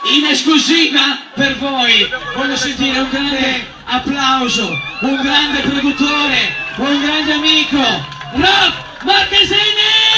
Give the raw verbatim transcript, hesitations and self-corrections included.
in esclusiva per voi voglio sentire un grande applauso, un grande produttore, un grande amico, Rock Marchesini!